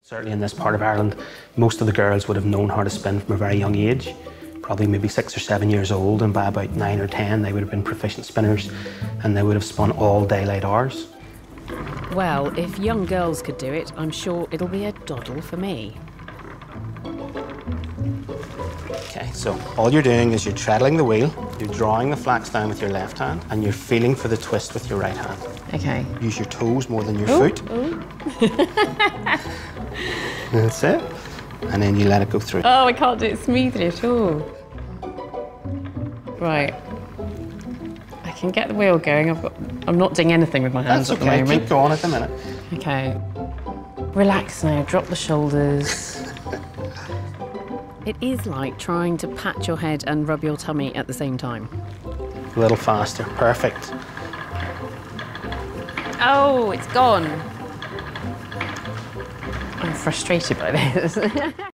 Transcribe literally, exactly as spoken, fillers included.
Certainly in this part of Ireland, most of the girls would have known how to spin from a very young age, probably maybe six or seven years old, and by about nine or ten they would have been proficient spinners and they would have spun all daylight hours. Well, if young girls could do it, I'm sure it'll be a doddle for me. Okay, so all you're doing is you're treadling the wheel, you're drawing the flax down with your left hand, and you're feeling for the twist with your right hand. Okay. Use your toes more than your Ooh, foot. ooh. That's it. And then you let it go through. Oh, I can't do it smoothly at all. Right. I can get the wheel going. I've got, I'm not doing anything with my hands That's at the okay. moment. Keep going at the minute. Okay. Relax now, drop the shoulders. It is like trying to pat your head and rub your tummy at the same time. A little faster. Perfect. Oh, it's gone. I'm frustrated by this.